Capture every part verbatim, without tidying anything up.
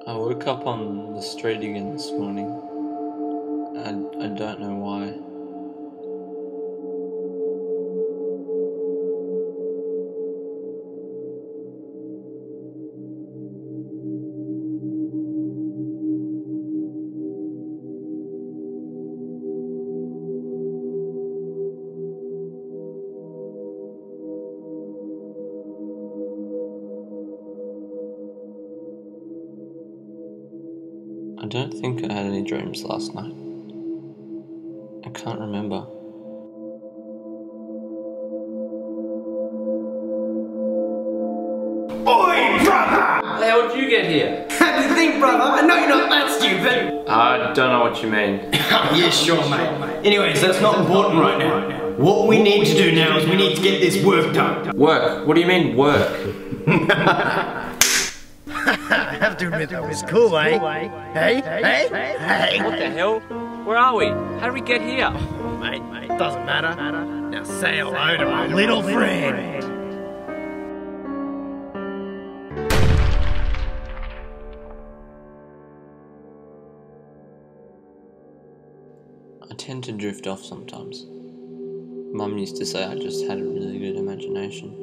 I woke up on the street again this morning. I, I don't know why. I don't think I had any dreams last night. I can't remember. Oi, brother! How did you get here? How do you think, brother? I know you're not that stupid. I don't know what you mean. Yeah, sure, mate. Anyways, that's not important right now. What we need to do now is we need to get this work done. Work? What do you mean, work? I have to admit that was cool, eh? Hey, hey, hey! What the hell? Where are we? How did we get here? Mate, mate, doesn't matter. Now say hello to my little friend. I tend to drift off sometimes. Mum used to say I just had a really good imagination.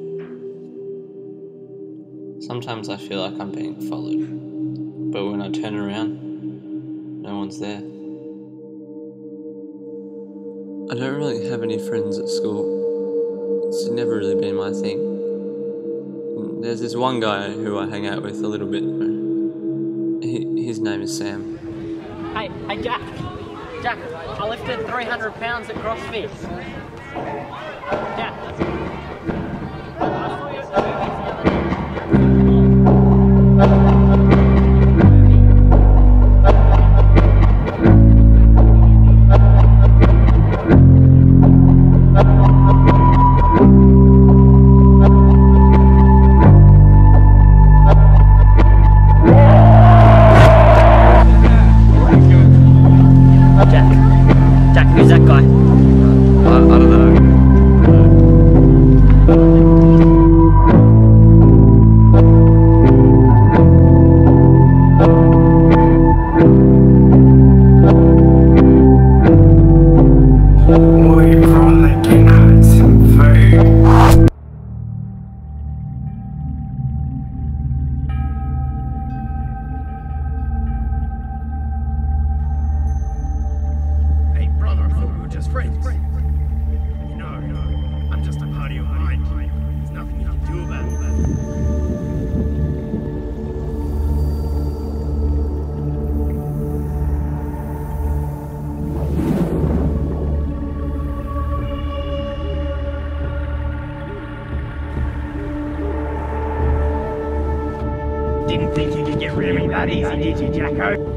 Sometimes I feel like I'm being followed, but when I turn around, no one's there. I don't really have any friends at school. It's never really been my thing. There's this one guy who I hang out with a little bit. He, his name is Sam. Hey, hey Jack. Jack, I lifted three hundred pounds at CrossFit. Jack. Who's that guy? I, I don't know. We probably can have some food. Hey brother, I thought we were just friends. You know, I'm just a part of your mind. There's nothing you can do about it. Didn't think you could get rid of me that easy, did you, Jacko?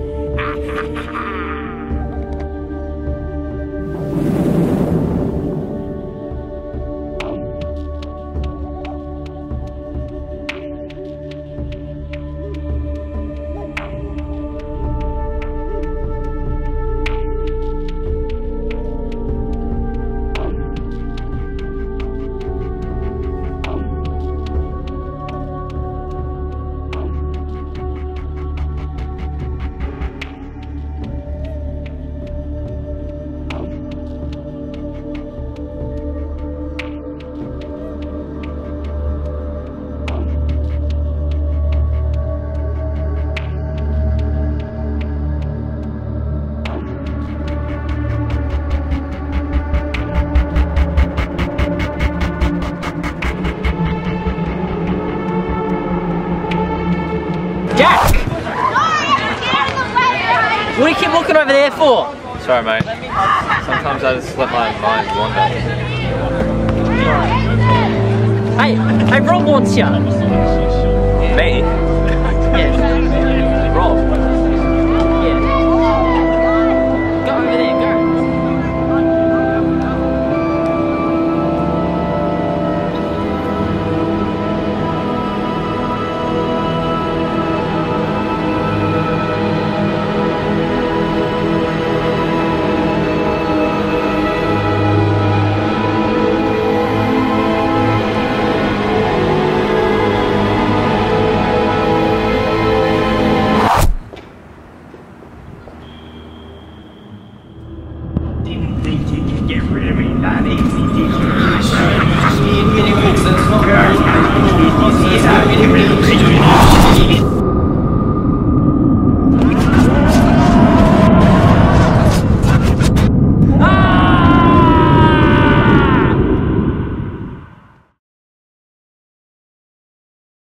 Jack! What do you keep looking over there for? Sorry, mate. Sometimes I just let my mind wander. Hey, hey, Rob wants you. Me? Yeah. Rob? Yeah. Go over there, go. What are you doing?